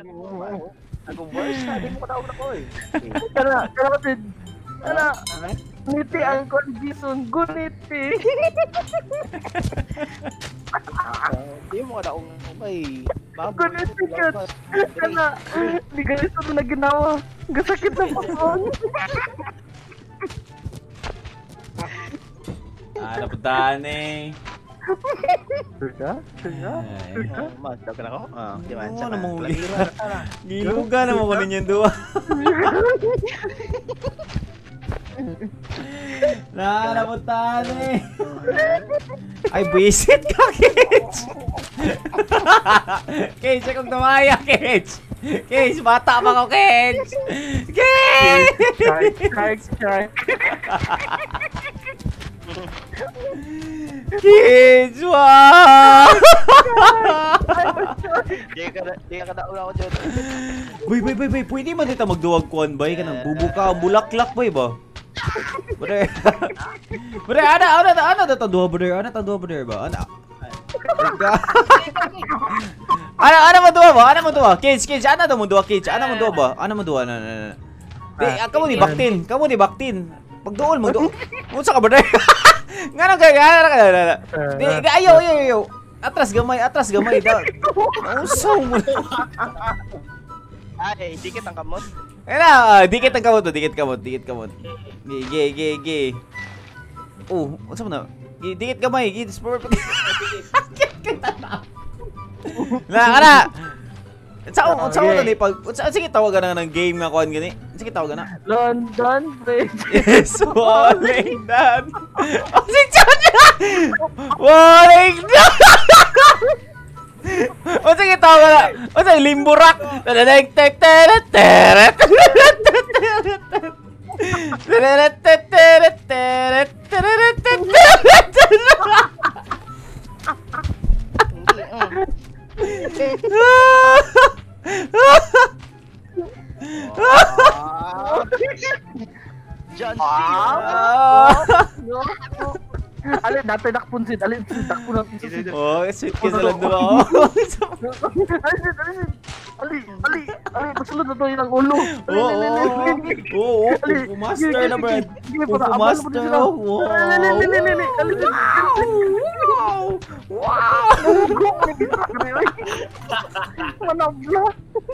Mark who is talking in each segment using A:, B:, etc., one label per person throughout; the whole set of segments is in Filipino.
A: Nag-worse na, di mo kataog na ko eh.
B: Kana kapatid. Kana ngiti ang condition guniti.
A: Di mo kataog na ko eh.
B: Guniti kat. Kana di ganito na ginawa. Gasakit na po.
C: Napuntahan eh.
B: Suka?
A: Mas, daw ka na ko? Di man,
C: Oo,
A: sana.
C: namang
A: Lalira na sana.
C: giluga naman ko ninyo duwa. Napuntahan eh. Ay, buisit ka, Kitch! Kitch, akong tumaya, Kitch! Kitch, bata pa ko, Kitch! Kitch! Kitch, wow!
A: Di ka kataog na ko dyan.
C: Boy, pwede man dito magduwag kuhan, bay? Kanang bubuka, bulaklak, boy ba? Brother, ano tandua, brother? Ano tandua, brother ba? Ano mo duwa ba? Ano mo duwa? Kids, ano mo duwa, kids? Ano mo duwa ba? Ano mo duwa? Kamu ni baktin. Pagduol mo duol. Unsa ka, brother? Ngano kay ayaw. Atras gamay. Nausaw mo.
A: Ay, dikit ang kamot.
C: Dikit kamot. Ge. Oh, unsa man na? Dikit gamay, sport. Ana. Unsa mo ni pag sige tawagan na ng game nga kuan gani. Sige tawagan na.
B: London Bridge.
C: Yes, walling dan. Oh, si Chacha. Walling dan. O sige tawagan na. O sige limburak. Tek.
A: John C.
B: Alin, natin nakpunsit. Alin, takpo ng punsit.
C: Oh, sweet ka sa lang doon.
B: Ali, pasulod na to yun ang ulo.
C: Oo, master na, Brad. Master. Wow.
B: Manabla.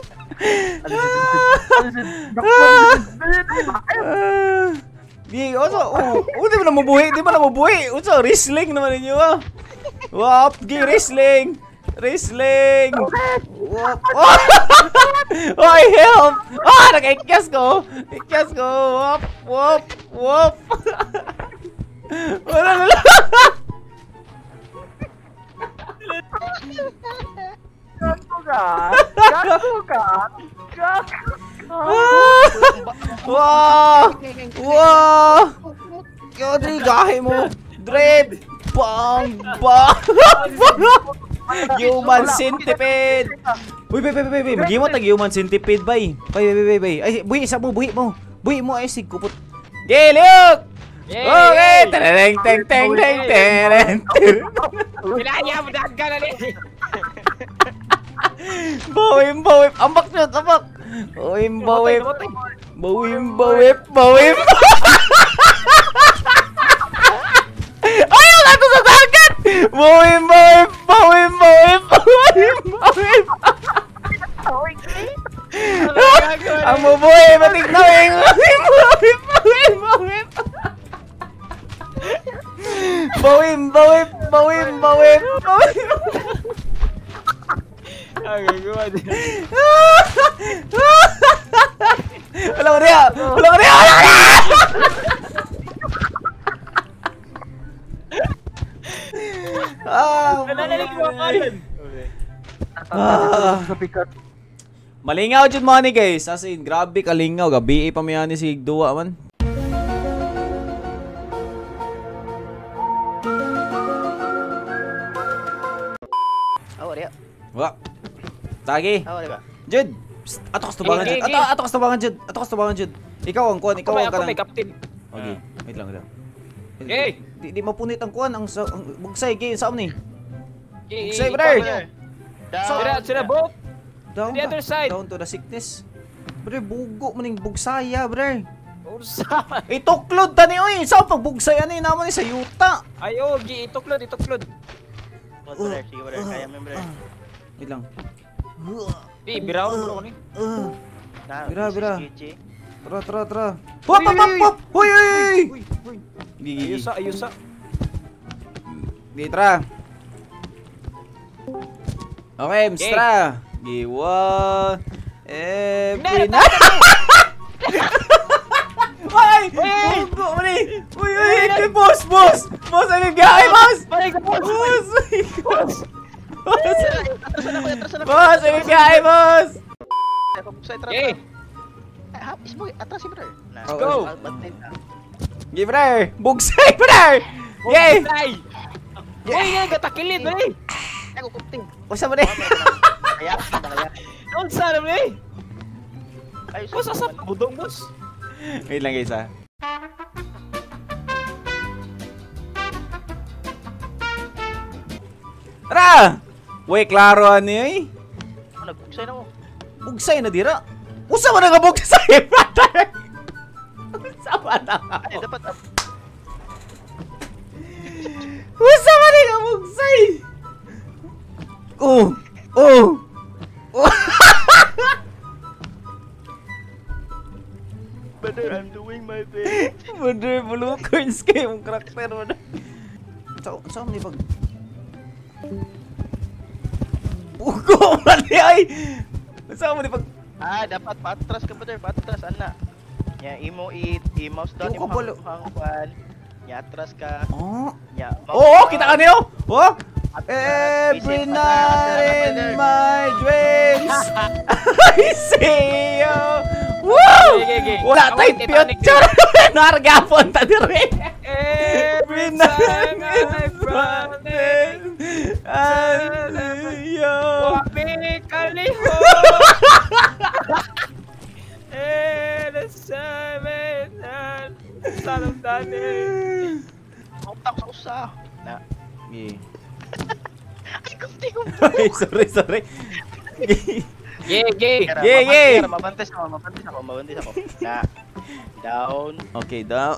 C: Di, di mo na mabuhi. Unsa, wrestling naman ninyo ah. Wap, wrestling. Wap. Oy, help. Nag-ikyas ko. Wap. Wala na lang.
B: Gago ka.
C: Wow! Yodri, gahe mo. Drip. Bang. Human centipede. Uy, magimot ang human centipede, bay. Bay. Ay, buhi mo. Buhi mo, ay, sigkupot. Giliok! Okay! Teng.
D: Pinaya mo dahil ka na rin.
C: Bawim. Ambak. Bawim. Ay, wala to sa dagat! Bawim. Ang mabuhay, matignawin. Bawim.
D: Ang gagawa din.
C: Wala ko niya! Malingaw jud mo ni guys. As in, grabe kalingaw. Gabi pa miyan ni si Duwa man. Wa. Tagi. Jud. Ato kas tubangan Jud. Ikaw ang kuan, ikaw ang kanang.
D: May captain.
C: Okay, wait lang.
D: Okay.
C: Di mapunit ang kuan ang bugsay kay sa ni.
D: Okay.
C: Bugsay brother.
D: Sira boat.
C: Down
D: The other side.
C: Down to the sickness. Brother, bugo maning bugsaya, brother.
D: Ursa.
C: Ituklod tani oy. Sa pag bugsaya ni naman ni sa yuta.
D: Ayo, gi ituklod.
A: Brother, sige brother, kaya mo brother.
C: Wait lang.
D: Di, biraw mo ni.
C: Bira. Tara. Hop. Hoy. Gigi.
D: Ayusa.
C: Di tara. Okay, Mstra. Giwa. Brina. Ay! Bugo mo ni! Uy! Boss! Boss! Ano gaya, boss?
D: Balik ka, boss!
C: Boss!
A: Atrasan na ko.
C: Boss! Ano gaya, boss?
D: Okay.
A: Hapis mo, atras si brother.
D: Let's go.
C: Gi, brother! Bugsay, brother! Yay!
D: Ay! Uy, nga, gatakilid mo ni!
A: Ako kupting.
C: Usa mo ni?
A: Kaya.
D: Doon sa alam ni!
A: Ayos.
D: Boss, asap na budong, boss!
C: Wait lang, guys, ha? Tara! Uy, klaro ano eh?
A: Nagbugsay na mo.
C: Bugsay na dira. Usa mo na nga bugsay, brother! Usa mo na nga.
A: Ay, dapat.
C: Usa mo na nga bugsay! Oh!
A: Brother, I'm doing my best.
C: Brother, bulukorns kayo yung karakter mo na. Saan mo ni pag... Bugo man ni ay! Saan mo ni pag...
A: Dapat patras ka brother, patras ana. Ya i-mouse down
C: Yung kabalo.
A: hangpan. Ya atras ka.
C: Oh!
A: Ya.
C: Oo! Kita ka niyo! Oh! Every night in my dreams I see you! Woo!
D: Okay.
C: Wala tayong future! Nargapon ta dire!
D: Every time I promise
C: I see you!
D: Wami kaliho the seven and sarang dani.
A: Utak sa usa. Na.
C: Yeah.
A: Ay, kumti ko.
C: Ay, sorry.
D: Yeah.
A: Mabantis ako. Na. Down.
C: Okay, down.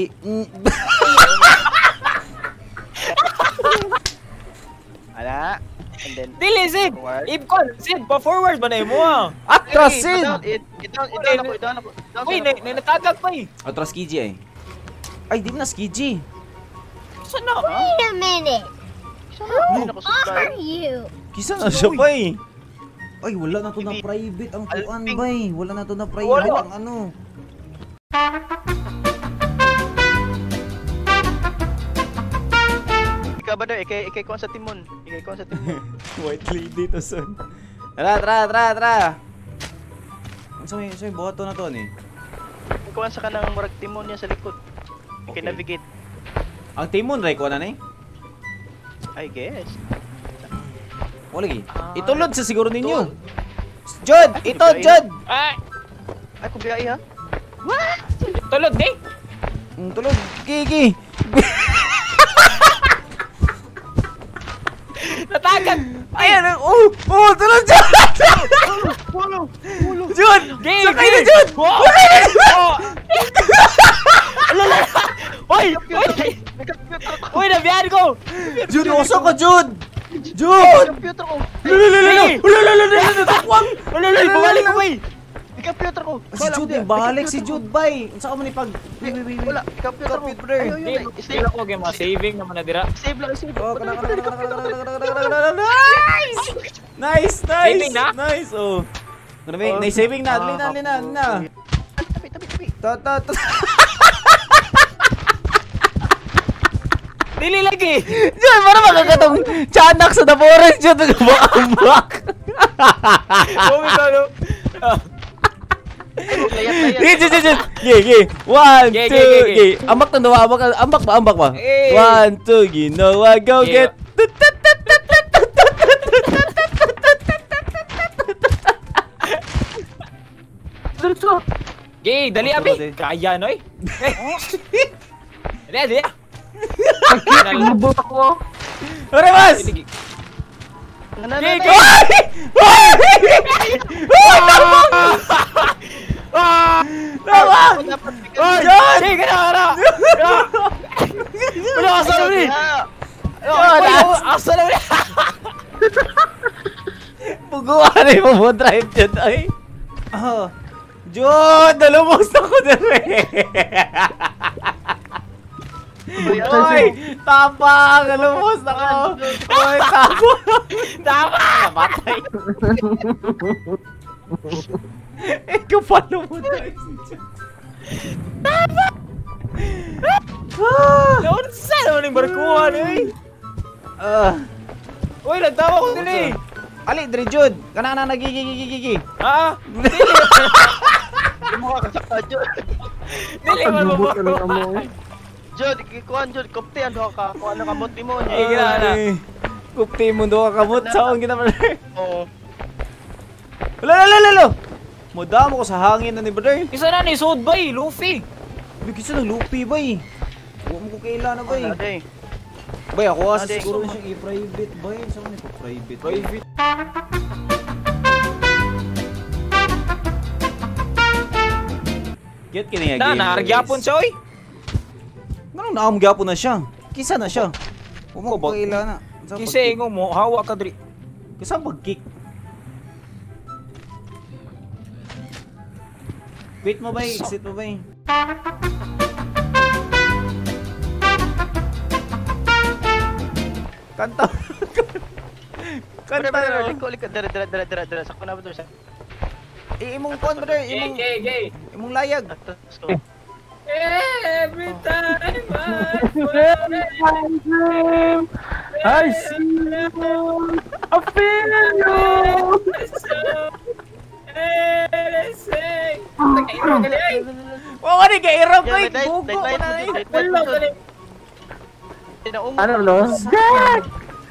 A: Ana. And then
D: Dili, Sid!
A: forward.
D: Sid, pa-forward ba na mo ah?
C: Atrasin!
A: Down ako.
D: Uy, natagag pa eh.
C: Atras Kiji ay. Ay, di mo na Kiji.
D: Saan na?
E: Wait a minute.
A: Ano ako sa
E: Are you?
C: Kisa na siya pa eh. Ay, wala na to na private ang kuan bay. Wala na to na private
D: Wala.
C: ang ano.
A: Ikaw ba daw? Ikay kuha sa timon.
C: White lady to son. Tara. Sa'yo buhat to na to ni.
A: Kuha sa kanang murag timon niya sa likod.
C: Okay.
A: Navigate.
C: Ang timon ray ko na ni.
A: I guess.
C: Wala gi. Itulod sa siguro ninyo. Jud, ito Jud.
D: Ay!
A: Ay, kung biyay ha?
D: Tulog di!
C: Tulog. Gigi.
D: Natagag!
C: Ayan, tulog Jud. Jud.
D: Gay!
C: Sakay na Jud. Sakay na Jud.
D: Uy! Uy, nabiyan ko!
C: Jud, uso ka Jud. Jud.
A: Computer ko!
C: Takwang.
D: Bumalik ko, uy!
A: Computer ko!
C: Si Jud yung balik si Jud bay. Saan mo ni pag
A: Wala! Computer ko!
C: Computer.
D: Save ako, game mga saving naman na dira.
A: Save lang, save!
C: Oh, Nice.
D: Saving na?
C: Nice. Oh. May saving na. Lina.
A: Tabi!
C: Ta.
D: Dili lagi!
C: Jud, para makakatong tiyanak sa Naboris, Jud, nagbaambak.
D: Bumi ko, no?
C: Jud. Gigi. 1, 2, gigi. Ambak na dawa, ambak ba? 1, 2, ginawa, go get.
D: Gay, dali abi! Kaya, noy! Dali!
B: Nabot ako.
C: Remas!
D: Gigi!
C: Tawag! John!
D: Sige na! Wala ka sa rin! Asa na rin!
C: Puguan ay mo drive dyan ay. Oh. John, nalumos na ko na rin. Oy, tapang, nalumos na ko. Oy, tapang.
D: Tama!
C: Matay. Ikaw pa lumutay si John.
D: Naon sa naman yung barkuhan eh! Uy, nagtawa ko din eh!
C: Ali, Dre Jud, kana na nagigigigigi.
D: Ha?
A: Hindi mo kakasakta, Jod.
D: Dili man mo
B: Lubot ka ng amoy.
A: Jod, ikikuhan, Jod. Kopte, ano ka? Kung ano kamot mo niya.
D: Ay, gana.
C: Kupti mo do ka kamot saon kita man.
A: Oo.
C: Lalo. Mudamo ko sa hangin na ni brother.
D: Isa na ni Sud bay, Luffy!
C: Bigis na lupi bay. Huwag mo ko kailan na bay.
A: Day.
C: Bay, ako kasi
A: Ate,
C: siguro na siyang i-private bay. Saan mo private?
D: Private.
C: Get kini
D: Na, nahargyapon siya oy!
C: Ganun na gyapon na siya. Kisa na siya. Huwag mo ko
D: Ba-
C: kailan na.
D: Kasi ingo mo, hawa ka diri.
C: Kisa pag-kick. Wait mo bay, exit mo bay. Kanta. Kanta na.
A: Liko. Dara. Sakto na ba ito?
C: Imong kon brother, imong
D: gay!
C: imong layag.
A: Atas ko.
D: Every time
B: I see you, I feel you.
C: Wa ni kay irap kay
A: Dai,
C: bugo
A: dai,
C: ko
A: dai,
C: na
A: dai,
C: eh.
A: dai, dai. Tinaungo.
B: Ano lo? Jack!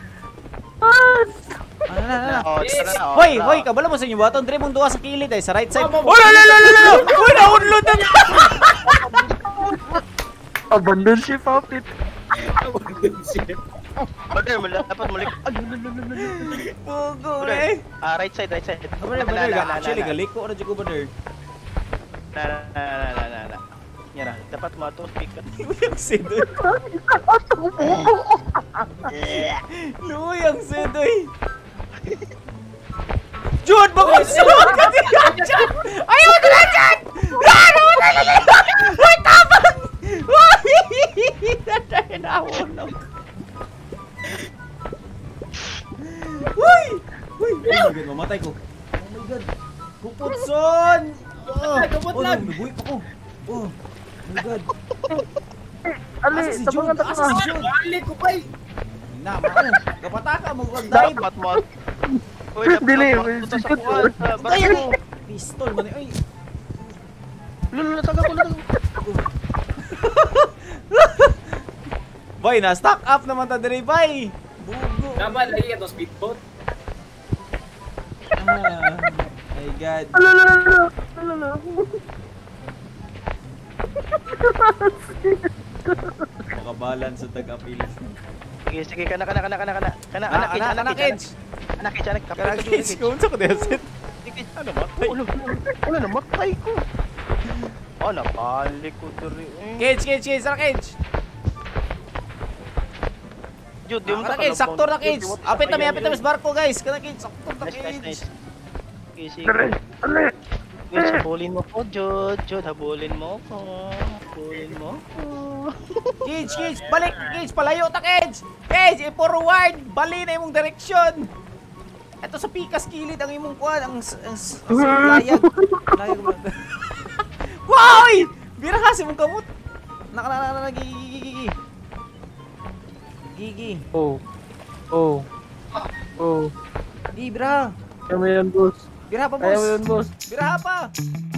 C: Ano na.
A: Oh, tara na.
C: Hoy, kabalo mo sa inyo baton dire mong duha sa kilid ay sa right side.
D: Mama,
C: Oh, la. Uy, na-unload na.
B: Abandon si Puppet.
A: Brother, dapat mulik.
C: Bugo eh.
A: Right side.
C: Actually galiko na jud ko brother.
A: Na. Nyara, dapat mato speaker.
C: Luyang sidoy. Luyang sidoy. Jude, bakit suot ka diyan? Ayaw na lang dyan! Ano na lang! Uy, tabang! Uy! Nanawon ako. Uy! Uy! Oh my God, mamatay ko. Oh my God. Kuputson!
D: Kaputlag!
C: Nabuhay pa ko. Oh my God.
B: Ali,
C: Asa si
B: tabangan
C: Jude?
B: ta
C: Asa si
B: ka.
C: Jude?
D: Balik ko bay!
C: Naman. Kapataka mo kag dive.
A: Dapat mo. Uy,
B: Dili,
A: puta sa
B: si Jude.
A: kuwan. Bakit mo?
C: Pistol man ay.
A: Lulu, taga ko.
C: Boy, na stock up naman ta diri bay. Bugo.
D: Dapat lagi ka to speedboat.
C: My God.
B: Alala.
C: Makabalance sa tag-apil.
A: Sige, kana.
C: Anak kids.
A: Anak,
C: Kana kids. Kung sa ko desit.
A: Ano matay? Wala na matay ko. Oh, napalik ko diri.
C: Kids, anak kids.
A: Jud, di mo
C: Anak kids, saktor na kids. Apit na sa barko guys. Kana kids, saktor na kids.
A: Okay, sige.
B: Ali.
A: Wait, habulin mo ko, Jud. Habulin mo ko.
C: Kids, balik kids, palayo ta kids. Kids, i-forward, bali na imong direksyon. Ito sa pikas kilid ang imong kuan, ang layag. Layag mo. Wow! Bira kasi mong kamot. Gigi.
B: Oh.
C: Di, bira.
B: Kaya mo yan, boss.
C: Bira pa,
B: Kaya mo
C: boss.
B: yan, boss.
C: Bira pa.